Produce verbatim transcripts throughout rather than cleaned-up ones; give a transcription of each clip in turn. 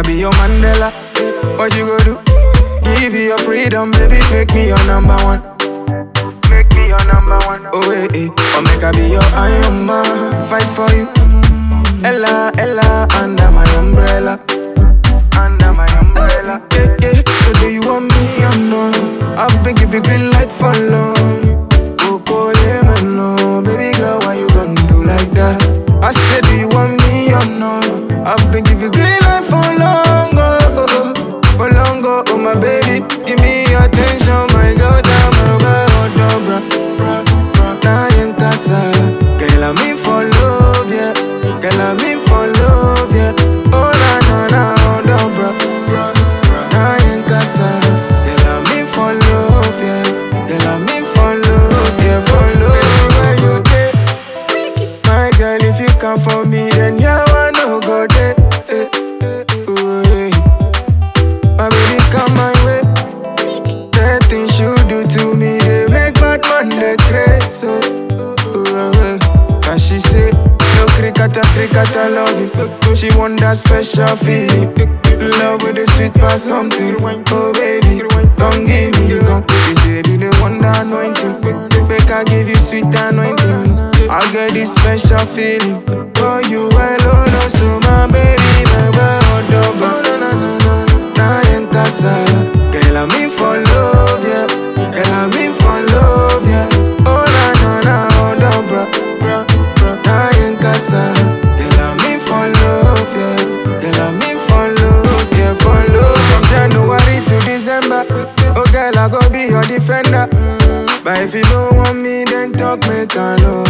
be your Mandela. What you go do? Give you your freedom, baby, make me your number one. Make me your number one. Oh, eh, eh. Or make I be your Iron Man. Fight for you. Ella, Ella, under my umbrella. Under my umbrella. Yeah, yeah. So do you want me or no? I've been giving green light for long. Oh, go, yeah, man, no. Baby girl, why you gonna do like that? I said, do you want me or no? I've been giving green light for long, oh, oh, oh. For long, oh, oh, my baby. Give me attention, my girl, down my back, oh, no, bra, bra, bra. Now in casa. Girl, I'm in for love, yeah. Girl, I'm in for love, yeah. Oh, na, na, na, oh, no, bra, bra, bra. Now in casa. Girl, I'm in for love, yeah. Girl, I'm in for love, yeah, for love. Where you get? My girl, if you come for me, then yeah, I no go there. Eh, eh, ooh, eh. My baby come my way. The things you do to me, they make bad man the craze. So, ooh, eh. And she say, no cricketa, cricketa loving. She want that special feeling. Love with the sweet past something. Oh baby, don't give me gun. She said you the one that anointing. Make I give you sweet anointing. I'll get this special feeling for you alone. So my baby, my baby, no, no, no, no. Now in casa, girl, I'm in for love, yeah. Girl, I'm in for love, yeah. Oh na na na, oh no, bra, bra, bra. Now in casa, girl, I'm in for love, yeah. Girl, I'm in for love, yeah, for love. From January to December, oh girl, I go be your defender. But if you don't want me, then talk, make I know.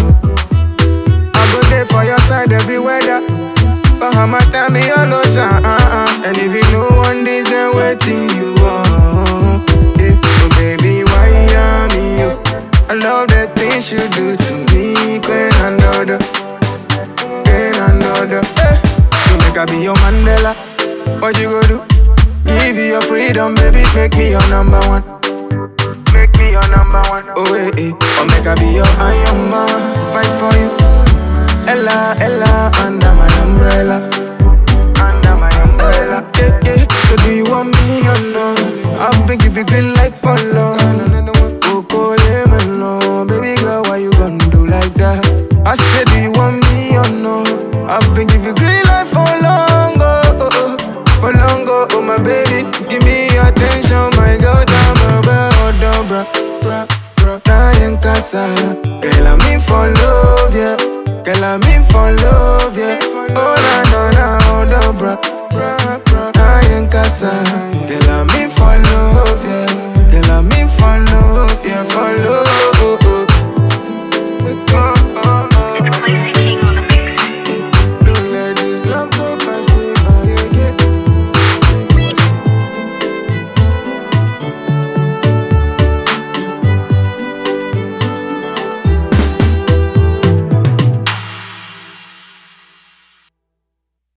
I go there for your side every weather. Bahama tell me your lotion, uh-uh. And if you don't want this, then waiting you want. Yeah. So baby, why you me, yo? I love the things you do to me. Queen another, queen another, eh. So make I be your Mandela. What you go do? Give you your freedom, baby, make me your number one. Make me your number one. Oh, eh, eh. Or make I be your Iron Man. Fight for you. Ella, Ella, under my umbrella. Under my umbrella. Yeah, yeah. So do you want me or no? I've been giving green light for long. Oh, go, yeah, man, no. Baby girl, why you gonna do like that? I said, do you want me or no? I've been giving green light for long, oh, oh, oh. For long, oh, oh, my baby. Give me attention, my girl, down my back, oh, no, bra, bra, bra. Now in casa, girl, I'm in for love, yeah. Girl, I'm in for love, yeah. Oh, na, na, na, oh, no, bra, bra, bra. Now in casa, girl, I'm in for love, yeah.